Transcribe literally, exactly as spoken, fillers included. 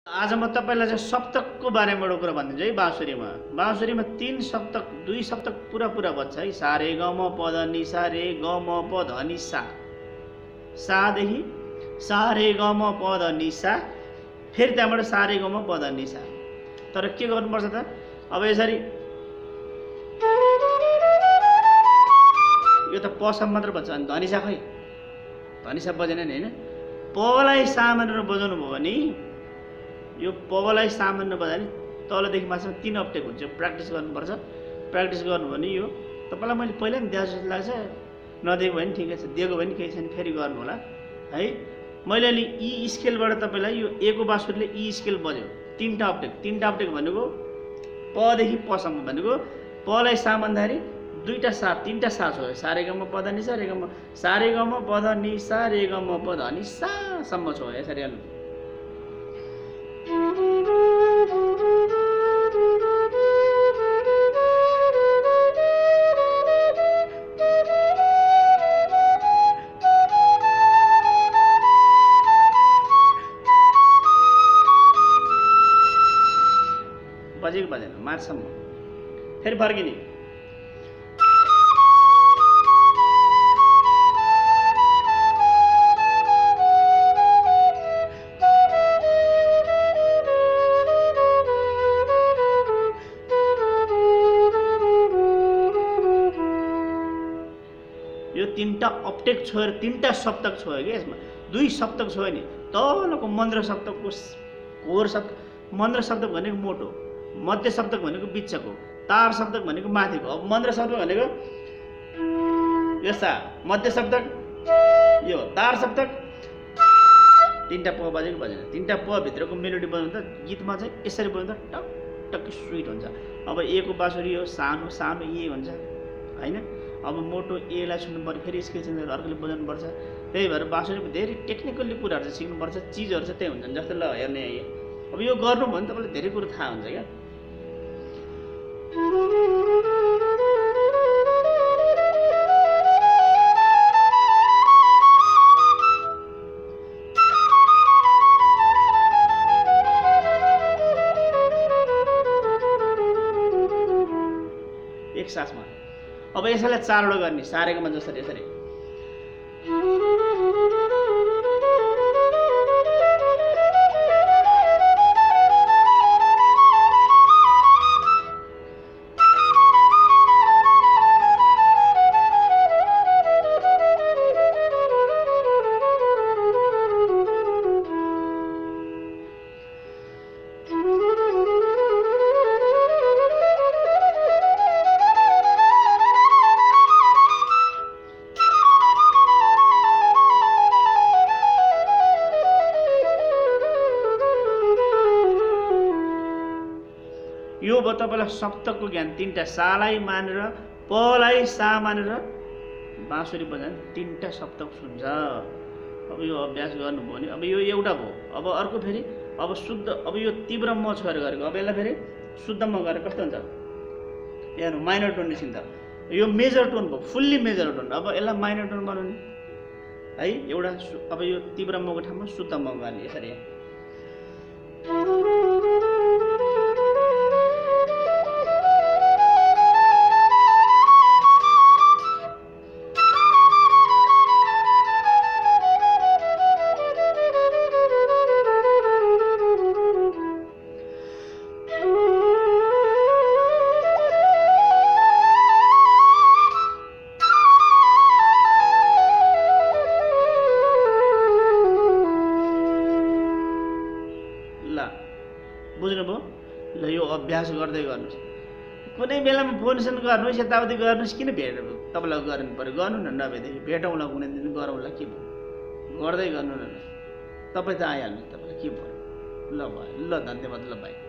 आज म तपाईलाई चाहिँ सप्तकको बारेमा एउटा कुरा भनिदिन्छु है। बाँसुरीमा बाँसुरीमा तीन सप्तक दुई सप्तक पुरा पुरा बज्छ है। सा रे ग म प ध नि सा रे ग म प ध नि सा सादेखि सा रे ग म प ध नि सा फेरि त्यहाँबाट सा रे ग म प ध नि सा। तर के गर्नुपर्छ त अब यसरी यो त प सम्म मात्र बज्छ अनि धनिसा खै धनिसा बजेन नि हैन। पलाई सामान्य बजाउनु भयो भने यो पलाई सामान्य बजायो भने तलदेखि माथिसम्म तीन अप्टेक हुन्छ। प्र्याक्टिस गर्नुपर्छ। प्र्याक्टिस गर्नु भने यो तपाईलाई मैले पहिला पनि दिएको जस्तो लाग्छ। नदिएको भने ठिकै छ, दिएको भने केही छैन, फेरि गर्नु होला है। मैले अलि ई स्केलबाट तपाईलाई यो ए को बाँसुरीले ई स्केल बज्यो तीनटा अप्टेक। तीनटा अप्टेक भनेको पदेखि पसम्म भनेको पलाई सामान्दाखेरि दुईटा सा तीनटा सा छ। सा रे ग म प ध नि सा रे ग म सा रे ग म प ध नि सा रे ग म प ध नि सा सम्म छ। यसरी हाल्नु। बजेको बजेन माथिसम्म फेरि फर्किने। यो तीनटा अप्टेक छोएर तीनटा सप्तक छोयो कि यसमा दुई सप्तक छोयो नि। तलको मन्त्र सप्तकको कोर सप्तक मन्त्र सप्तक भनेको मोटो, मध्य सप्तक भनेको बिचको, तार सप्तक भनेको माथिको। अब मन्त्र सप्तक भनेको यो सा, मध्य सप्तक यो, तार सप्तक तीनटा प बजेको बजेन। तीनटा प भित्रको मेलोडी बजाउँदा गीतमा चाहिँ यसरी बजाउँदा टक टक स्विट हुन्छ। अब ए को बाँसुरी हो सानो सानो ए हुन्छ हैन। अब मोटो ए लाई सुन्नु पर्यो, फेरि स्केल चेन्ज गरेर अर्कोले बजाउनु पर्छ। त्यही भएर बाँसुरीमा धेरै टेक्निकली कुराहरू चाहिँ सिक्नुपर्छ। चिजहरू चाहिँ त्यही हुन्छन् जस्तो ल हेर्ने आइए। अब यो गर्नु भने तपाईँलाई धेरै कुरो थाहा हुन्छ क्या। एक सासमा अब यसैलाई चारवटा गर्ने सा रे ग म जसरी यसरी। यो भयो तपाईँलाई सप्तकको ज्ञान। तीनटा सालाई मानेर पलाई सा मानेर बाँसुरी बजाउने तीनटा सप्तक सुन्छ। अब यो अभ्यास गर्नुभयो भने अब यो एउटा भयो। अब अर्को फेरि अब शुद्ध अब यो तीव्र म छोएर गरेको। अब यसलाई फेरि शुद्ध म गरेर कस्तो हुन्छ हेर्नु। माइनर टोन निस्किन्छ। यो मेजर टोन भयो, फुल्ली मेजर टोन। अब यसलाई माइनर टोन बनाउने है एउटा। अब यो तीव्र मको ठाउँमा शुद्ध म गर्ने यसरी। बुझ्नुभयो? ल यो अभ्यास गर्दै गर्नुहोस्। कुनै बेलामा फोनसन गर्नुहोस्, यताउति गर्नुहोस्। किन भेट तपाईँलाई गर्नु पऱ्यो? गर्नु न, नभएदेखि भेटौँला कुनै दिन, गरौँला के भयो। गर्दै गर्नु न, तपाईँ त आइहाल्नु, तपाईँलाई के भयो। ल भयो, ल धन्यवाद, ल भाइ।